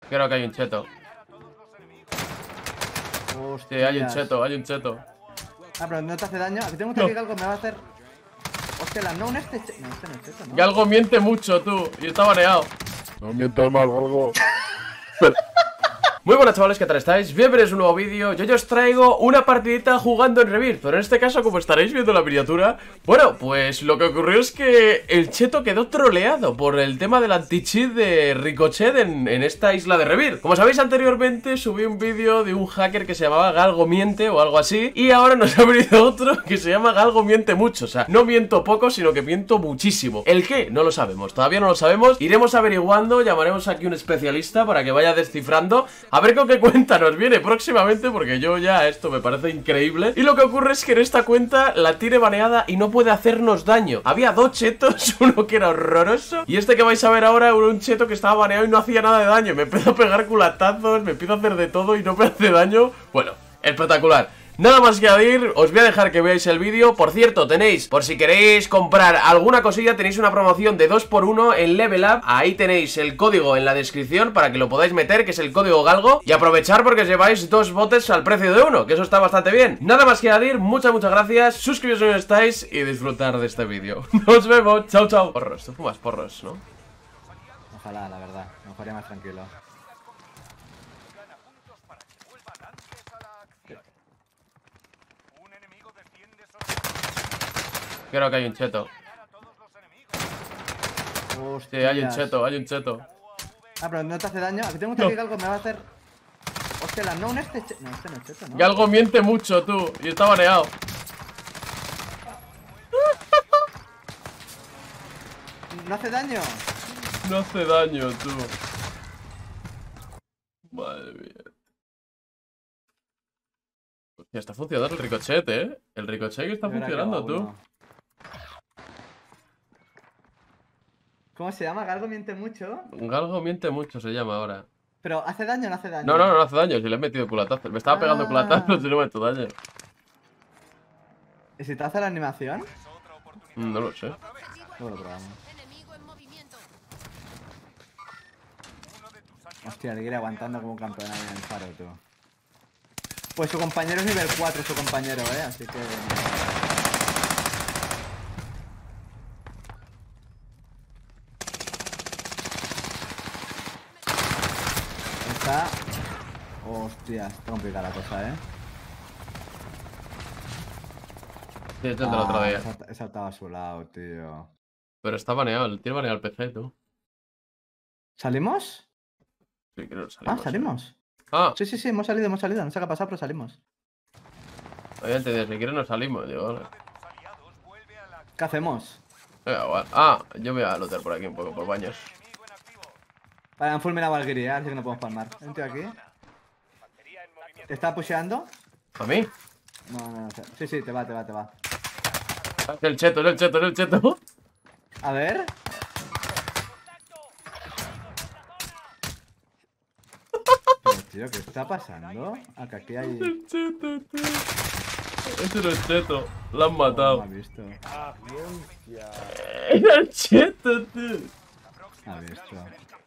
Creo que hay un cheto. Sí, Hostia. hay un cheto, hay un cheto. Ah, pero no te hace daño. Aquí tengo que No. decir que algo me va a hacer. Hostia, la no, este. No, este no es cheto, ¿no? Galgo miente mucho, tú. Y está baneado. No mientas mal, Galgo. Muy buenas, chavales, ¿qué tal estáis? Bienvenidos a un nuevo vídeo. Yo os traigo una partidita jugando en Rebirth. Pero en este caso, como estaréis viendo la miniatura, bueno, pues lo que ocurrió es que el cheto quedó troleado por el tema del anti-cheat de Ricochet en esta isla de Rebirth. Como sabéis, anteriormente subí un vídeo de un hacker que se llamaba Galgo Miente o algo así. Y ahora nos ha venido otro que se llama Galgo Miente Mucho. O sea, no miento poco, sino que miento muchísimo. ¿El qué? No lo sabemos, todavía no lo sabemos. Iremos averiguando, llamaremos aquí a un especialista para que vaya descifrando. A ver con qué cuenta nos viene próximamente, porque yo ya esto me parece increíble. Y lo que ocurre es que en esta cuenta la tiene baneada y no puede hacernos daño. Había dos chetos, uno que era horroroso y este que vais a ver ahora era un cheto que estaba baneado y no hacía nada de daño. Me empezó a pegar culatazos, me empiezo a hacer de todo y no me hace daño. Bueno, espectacular. Nada más que añadir, os voy a dejar que veáis el vídeo. Por cierto, tenéis, por si queréis comprar alguna cosilla, tenéis una promoción de 2x1 en Level Up. Ahí tenéis el código en la descripción para que lo podáis meter, que es el código Galgo. Y aprovechar porque os lleváis dos botes al precio de uno, que eso está bastante bien. Nada más que añadir, muchas gracias. Suscribiros si no estáis y disfrutar de este vídeo. Nos vemos, chao, chao. Porros, tú fumas porros, ¿no? Ojalá, la verdad. Me dejaría más tranquilo. Creo que hay un cheto. Sí, Hostia. hay un cheto, hay un cheto. Ah, pero no te hace daño. Aquí tengo que decir que algo me va a hacer. Hostia, la no, este. No, este no es cheto, ¿no? Galgo miente mucho, tú. Y está baneado. No hace daño. No hace daño, tú. Madre mía. Hostia, está funcionando el ricochet, ¿eh? El ricochet que está Mira que funcionando, va tú. uno. ¿Cómo se llama? ¿Galgo miente mucho? Galgo miente mucho, se llama ahora. Pero ¿hace daño o no hace daño? No hace daño, si le he metido culatazos. Me estaba pegando culatazos y no me ha hecho daño. ¿Y si te hace la animación? No lo sé. Luego lo probamos. Hostia, le quiere aguantando como un campeón ahí en el faro, tú. Pues su compañero es nivel 4, su compañero, así que... Está... Hostia, está complicada la cosa, Sí, este es del otro día. He saltado a su lado, tío. Pero está baneado, tiene baneado el PC, tú. ¿Salimos? Sí, creo que salimos. Ah, ¿salimos? Ah, Sí, hemos salido. No sé qué ha pasado, pero salimos. obviamente, si quieres nos salimos, digo, vale. ¿Qué hacemos? Venga, vale. Ah, yo me voy a lootear por aquí un poco, por baños. Vale, han fulminado a Valkyrie, así que no podemos palmar. Hay un tío aquí. ¿Te está pusheando? ¿A mí? No. Sí, te va. Es el cheto, es el cheto, es el cheto. A ver. Pero, tío, ¿qué está pasando? Acá aquí hay... El cheto, tío. Ese no es cheto, lo han No matado. me ha visto. Era el cheto, tío. Me ha visto.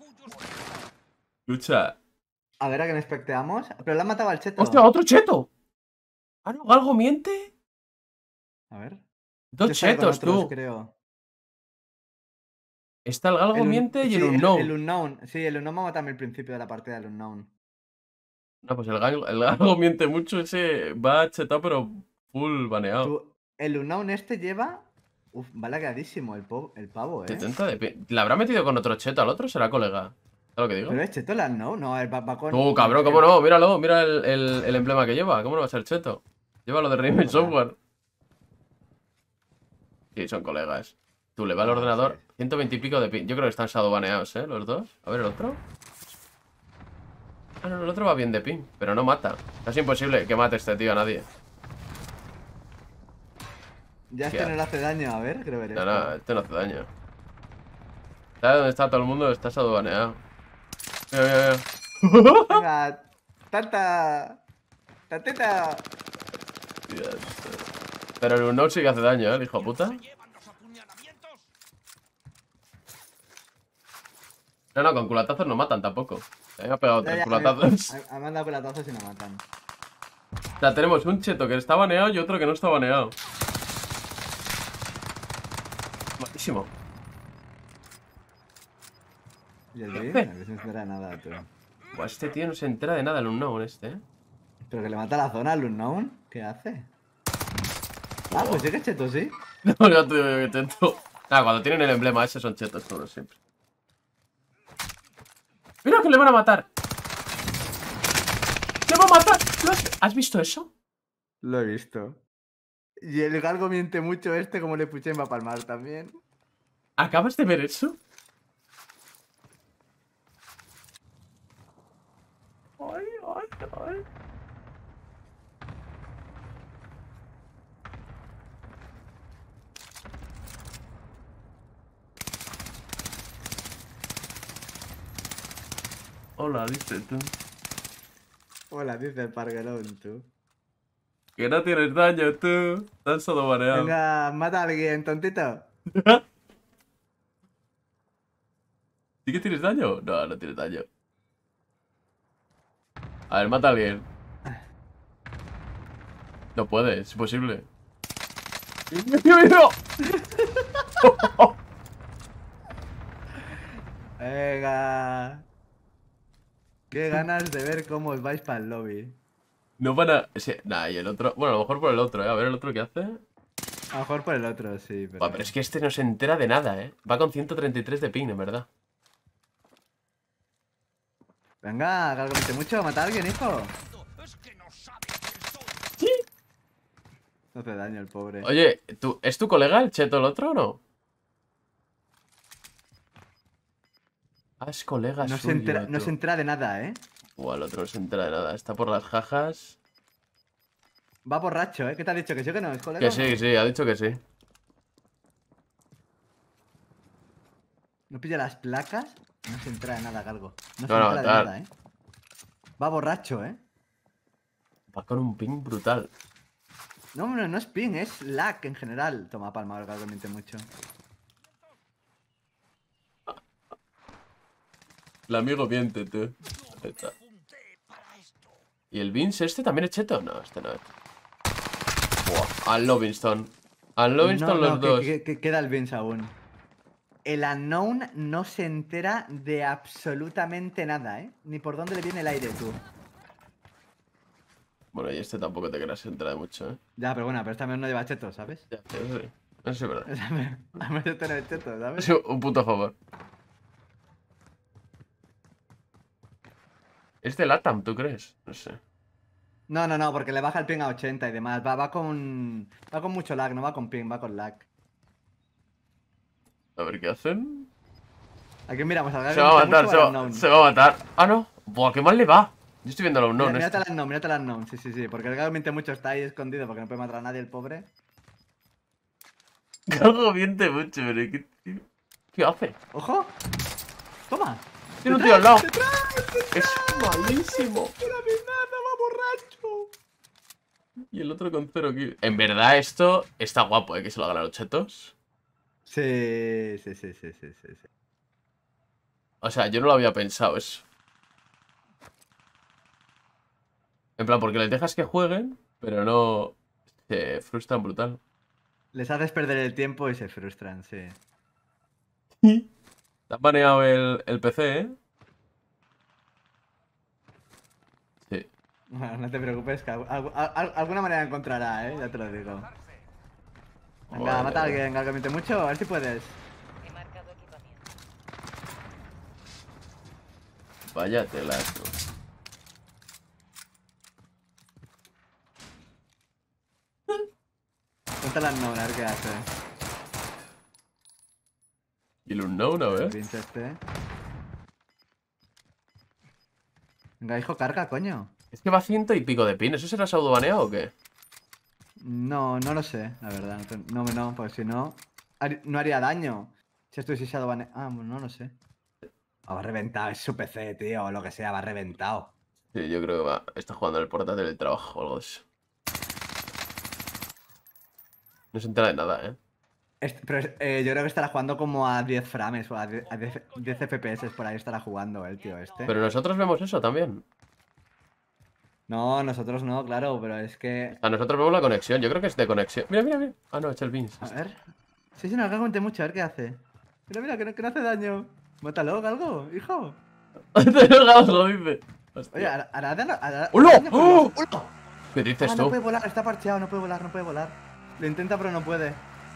Escucha. A ver, a que nos especteamos. Pero le han matado al cheto. ¡Hostia, otro cheto! Ah, no, ¿Galgo miente? A ver. Dos Yo salgo con chetos, otros, tú. creo. Está el Galgo miente y el sí, Unknown. el Unknown. Sí, el Unknown me ha matado a mí al principio de la partida del Unknown. No, pues el Galgo miente mucho, ese va chetado, pero full baneado. El Unknown este lleva... Uf, va lagadísimo el pavo, 70 de pin. ¿Le habrá metido con otro cheto al otro? ¿Será colega? ¿Sabes lo que digo? Pero es cheto el Unknown, no, va con... Tú, cabrón, ¿cómo no? Míralo, mira el emblema que lleva. ¿Cómo no va a ser cheto? Lleva lo de Remake Software. Sí, son colegas. Tú, le va al ordenador. 120 y pico de pin. Yo creo que están shadowbaneados, ¿eh? Los dos. A ver, el otro. Ah, no, el otro va bien de pin, pero no mata. Es imposible que mate este tío a nadie. Ya Hostia. no le hace daño, a ver, creo que No, este no hace daño. ¿Sabes dónde está todo el mundo? Está shadowbaneado. Mira. Venga, tantita. Dios. Pero el Unknown sí que hace daño, ¿eh? El hijo de puta. No, con culatazos no matan tampoco. Me ha pegado 3 Ya, culatazos. me han dado pelatazos y me matan. O sea, tenemos un cheto que está baneado y otro que no está baneado. Malísimo. ¿Y el ¿Qué Vin? hace? No se entera de nada, tú. Buah, este tío no se entera de nada el unknown este, ¿eh? Pero que le mata la zona al Unknown. ¿Qué hace? Ah, pues sí que es cheto, sí. No, ya te digo que cheto. Nada, cuando tienen el emblema ese son chetos todos siempre. ¡Mira que le van a matar! ¡Le va a matar! ¿Has visto eso? Lo he visto. Y el galgo miente mucho este, como le puché, va a palmar también. ¿Acabas de ver eso? Ay, ay, ay. Hola, dice tú. Hola, dice el parguelón, tú. Que no tienes daño, tú. Estás solo baneado. Venga, mata a alguien, tontito. ¿Sí que tienes daño? No, no tienes daño. A ver, mata a alguien. No puede, es imposible. ¡Mira! Venga. Qué ganas de ver cómo os vais para el lobby. No van a... Nah, y el otro... Bueno, a lo mejor por el otro, ¿eh? A ver el otro qué hace. A lo mejor por el otro, sí, pero... Buah, pero es que este no se entera de nada, ¿eh? Va con 133 de ping, en verdad. Venga, galgo miente mucho, mata a alguien, hijo. ¿Sí? No hace daño el pobre. Oye, ¿es tu colega el cheto el otro o no? Ah, es colega No se suyo, entera, no tú. se entera de nada, ¿eh? Buah, el otro no se entera de nada. Está por las jajas. Va borracho, ¿eh? ¿Qué te ha dicho? ¿Que sí o que no? ¿Es colega? Que o sí, no? que sí, ha dicho que sí. ¿No pilla las placas? No se entera de nada, galgo. No se No, no, entera de tal. nada, ¿eh? Va borracho, ¿eh? Va con un ping brutal. No, no, no es ping, es lag en general. Toma, palma, el galgo miente mucho. El amigo miente, tú. Ahí está. ¿Y el Vince este también es cheto? No, este no es. Buah, al Lovingston. Al Lovingston No, los dos. que queda el Vince aún. El Unknown no se entera de absolutamente nada, ¿eh? Ni por dónde le viene el aire, tú. Bueno, y este tampoco te creas se entera de mucho, ¿eh? Ya, pero bueno, pero esta menos no lleva cheto, ¿sabes? Ya, eso sí. Eso sí es verdad. A menos este no es cheto, ¿sabes? Es un punto a favor. ¿Es de LATAM, tú crees? No sé. No, porque le baja el ping a 80 y demás. Va con mucho lag, no va con ping, va con lag. A ver qué hacen. ¿A quién miramos? ¿Al Se galgo va a miente matar, mucho o al Unknown? se va a matar. Ah, no. Buah, qué mal le va. Yo estoy viendo a unknown Mírate este. al Unknown, mírate al Unknown. Sí, porque el galgo miente mucho, está ahí escondido porque no puede matar a nadie, el pobre. Algo miente mucho, pero ¿qué hace? ¡Ojo! ¡Toma! Tiene un tío al lado. Es malísimo. Y el otro con 0 kills. En verdad esto está guapo, que se lo hagan a los chetos. Sí. O sea, yo no lo había pensado eso. En plan, porque les dejas que jueguen, pero no... Se frustran brutal. Les haces perder el tiempo y se frustran, sí. Te han baneado el PC, ¿eh? Sí. Bueno, no te preocupes, que alguna manera encontrará, ¿eh? Ya te lo digo. Venga, Bueno. mata a alguien, galgo miente mucho, a ver si puedes. He marcado equipamiento. Vaya telazo. Cuéntale al Unknown, a ver qué hace. Y el unknown, a ver. Pinche este. Venga, hijo, carga, coño. Es que va 100 y pico de pin. ¿Eso será pseudo baneado o qué? No lo sé, la verdad. No, pues si no, no haría daño. Si estuviese Shadowban... Ah, bueno, no lo sé. Va reventado, es su PC, tío, o lo que sea, va reventado. Sí, yo creo que va. Está jugando en el portátil del trabajo o algo de eso. No se entera de nada, ¿eh? Yo creo que estará jugando como a 10 frames o a 10 FPS por ahí estará jugando el tío este. Pero nosotros vemos eso también. No, nosotros no, claro, pero es que. A nosotros vemos la conexión. Yo creo que es de conexión. Mira, mira, mira. Ah, no, es el Vince. A ver. Sí, no, aguante mucho, a ver qué hace. Mira, que no hace daño. Mátalo, algo, hijo. Te lo gasto, dice. Oye, Hostia. hará daño. ¡Hola! Daño ¡Oh! con los- ¿Qué dices no tú? puede volar, está parcheado, no puede volar, no puede volar. Lo intenta, pero no puede.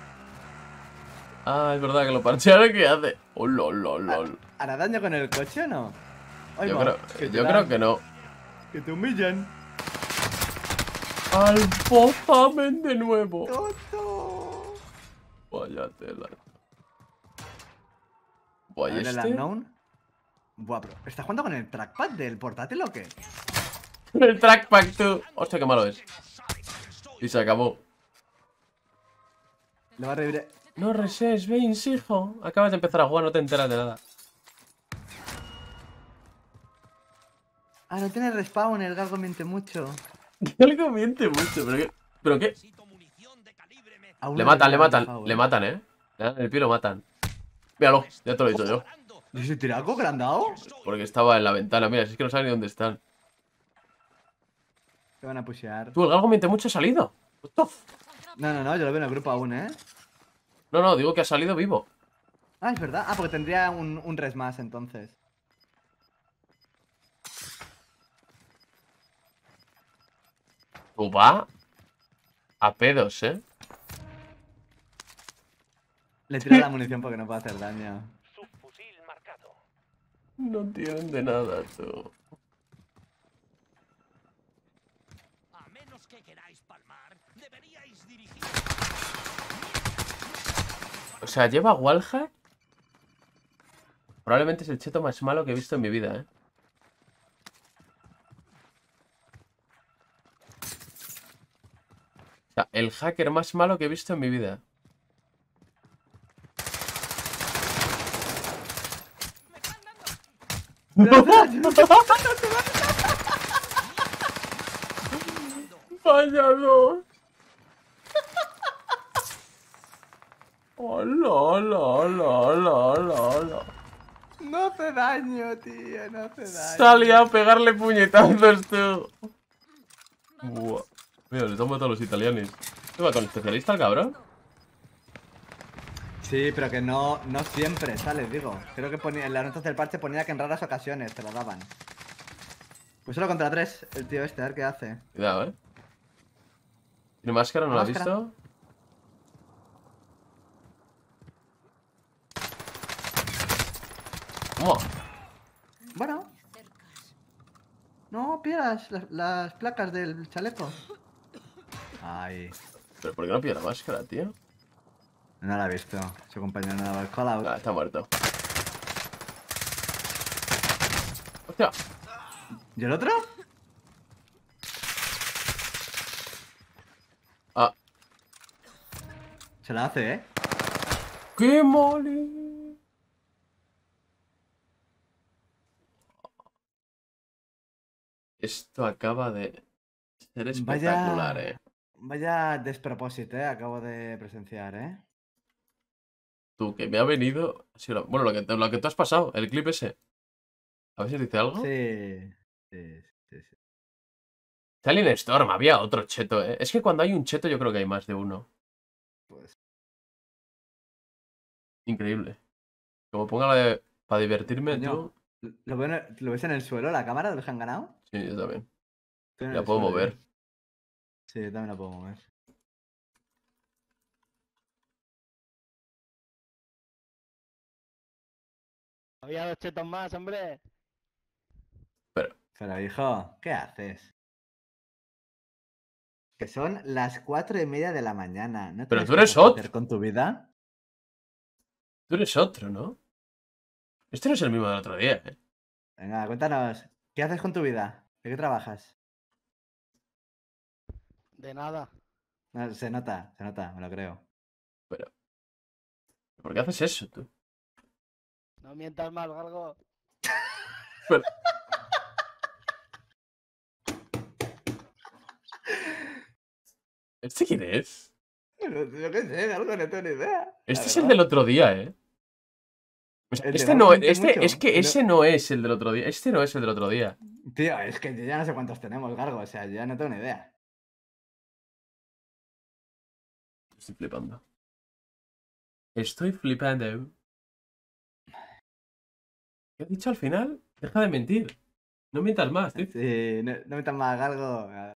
Ah, es verdad que lo parchearon. ¿Qué hace? ¡Oh, lol, lol, lol! ¿Hará daño con el coche o no? Ay, Yo va, creo, que te yo dan, creo que no. Que te humillan. ¡Alfofamen de nuevo! ¡Tonto! Vaya tela. A Guay, ver, el este. unknown. Buah, bro. ¿Está jugando con el trackpad del portátil o qué? El trackpad, tú. Hostia, qué malo es. Y se acabó. Le va a revivir. No reses, Vince, hijo. Acabas de empezar a jugar, no te enteras de nada. Ah, no tiene respawn, el galgo miente mucho. Algo miente mucho, pero qué. ¿Pero qué? A uno Le matan, le han matan. dejado, Le matan, Le dan el pie y lo matan. Míralo, ya te lo he dicho yo. ¿Y ese tiraco que le han dado? Porque estaba en la ventana. Mira, si es que no saben ni dónde están. Te van a pushear. Tú, el galgo miente mucho ha salido. What the f- No, yo lo veo en el grupo aún, ¿eh? No, no, digo que ha salido vivo. Ah, es verdad. Ah, porque tendría un res más entonces. Tú va a pedos, Le tira la munición porque no puede hacer daño. No tienen de nada, tú. A menos que queráis palmar, deberíais dirigir. O sea, lleva wallhack. Probablemente es el cheto más malo que he visto en mi vida, O sea, el hacker más malo que he visto en mi vida. Fallado. Hola, hola, hola, hola, hola, hola. No hace daño, tío, no hace daño. Salía a pegarle puñetazos, tú. Buah. Mira, les han matado a los italianos. ¿Qué va con el especialista, el cabrón? Sí, pero que no siempre, ¿sabes? Digo. Creo que ponía, en las notas del parche ponía que en raras ocasiones te lo daban. Pues solo contra 3, el tío este, a ver qué hace. Cuidado, ¿Tiene máscara? ¿No la has Máscara. visto? ¡Buah! Bueno. No pierdas las placas del chaleco. Ay, ¿Pero por qué no pilla la máscara, tío? no la he visto. Su compañero no daba el call out. Ah, está muerto. ¡Hostia! ¿Y el otro? Ah, Se la hace, ¿eh? ¡qué mole! Esto acaba de ser espectacular, Vaya despropósito, acabo de presenciar, Tú, que me ha venido... Bueno, lo que tú has pasado, el clip ese. A ver si dice algo. Sí. Sí. Alien Storm, había otro cheto, Es que cuando hay un cheto yo creo que hay más de uno. Pues. Increíble. Como ponga la de... Para divertirme, Coño, tú... ¿Lo ves en el suelo, la cámara de los que han ganado? Sí, yo también. Estoy en La el puedo suelo, mover. yo. Sí, yo también la puedo mover. Había 2 chetos más, hombre. Pero hijo, ¿qué haces? Que son las 4:30 de la mañana. ¿No Pero tienes tú eres cosas que otro. hacer con tu vida? Tú eres otro, ¿no? Este no es el mismo del otro día, Venga, cuéntanos. ¿Qué haces con tu vida? ¿De qué trabajas? De nada. No, se nota, me lo creo. Pero... ¿Por qué haces eso, tú? No mientas más, Galgo. Pero... ¿Este quién es? Yo qué sé, algo no tengo ni idea. la Este es el verdad. del otro día, ¿eh? O sea, El de este no, Valorant es mucho. que ese no es el del otro día. Este no es el del otro día. Tío, es que yo ya no sé cuántos tenemos, Gargo. O sea, yo ya no tengo ni idea. Estoy flipando. Estoy flipando. ¿Qué has dicho al final? Deja de mentir. No mientas más, tío. Sí, no, no metas más Gargo.